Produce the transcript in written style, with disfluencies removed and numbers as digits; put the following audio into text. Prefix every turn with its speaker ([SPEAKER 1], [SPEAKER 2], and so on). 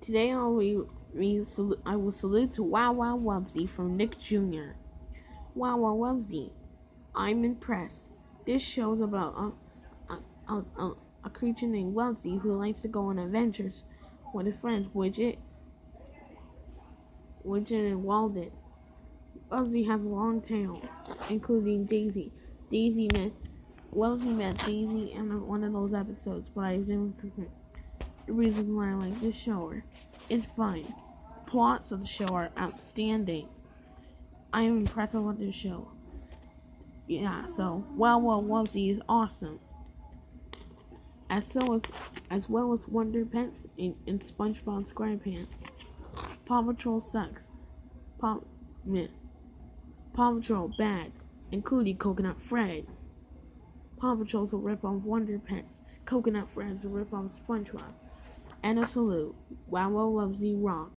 [SPEAKER 1] Today I will salute to Wow Wow Wubbzy from Nick Jr. Wow Wow Wubbzy, I'm impressed. This show is about a creature named Wubbzy who likes to go on adventures with his friends, Widget and Walden. Wubbzy has a long tail, including Daisy. Wubbzy met Daisy in one of those episodes, but I didn't forget the reason why I like this show. It's fun. Plots of the show are outstanding. I am impressed with this show. Yeah, so Wow Wow Wubbzy is awesome. As well as Wonder Pets and SpongeBob SquarePants. Paw Patrol sucks. Paw Patrol bad, including Coconut Fred. Paw Patrol's a rip-off Wonder Pets. Coconut Fred's a rip-off SpongeBob. And a salute. Wow Wow Wubbzy rock.